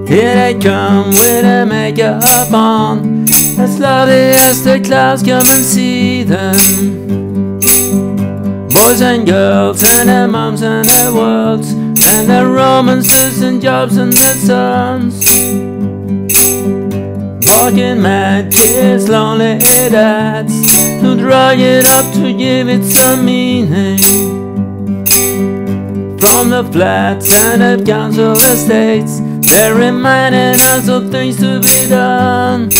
Here they come with their makeup on, as slowly as the clouds come and see them. Boys and girls and their moms and their worlds, and their romances and jobs and their sons. Walking mad kids, lonely dads, who drag it up to give it some meaning. From the flats and the council estates, they're reminding us of things to be done.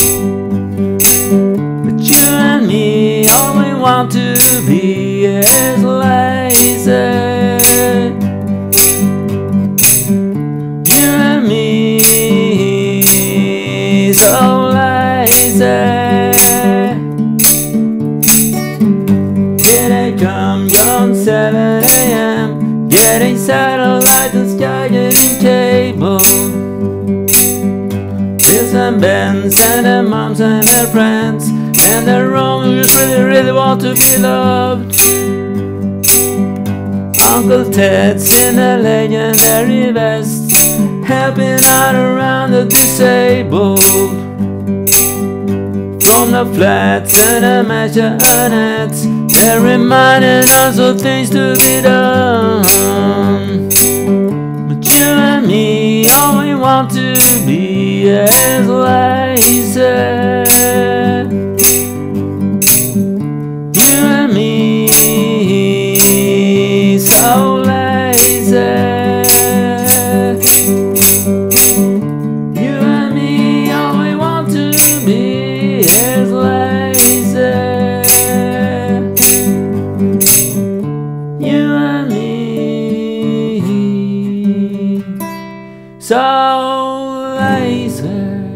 But you and me, all we want to be is lazy. You and me, so lazy. Here they come, gone 7 AM, getting satellite and sky getting cable. Bills and Bens and their moms and their friends, and their owners really want to be loved. Uncle Ted's in a legendary vest, helping out around the disabled. From the flats and the mansionettes, they're reminding us of things to be done. But you and me, all we want to be is lazy. You and me, so lazy. You and me, all we want to be is lazy. You and me, so lazy.